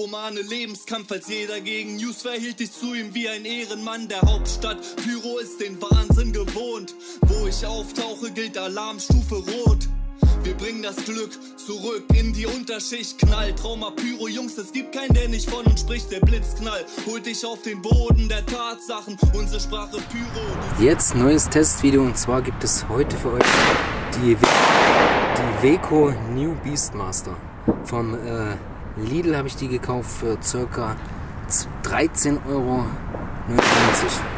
Pyromane Lebenskampf, als jeder gegen News verhielt dich zu ihm wie ein Ehrenmann der Hauptstadt. Pyro ist den Wahnsinn gewohnt, wo ich auftauche, gilt Alarmstufe Rot. Wir bringen das Glück zurück in die Unterschicht, Knall, Trauma, Pyro, Jungs, es gibt keinen, der nicht von uns spricht, der Blitzknall holt dich auf den Boden der Tatsachen, unsere Sprache Pyro. Jetzt neues Testvideo, und zwar gibt es heute für euch die Weco New Beastmaster. Vom Lidl habe ich die gekauft für ca. 13,99 €.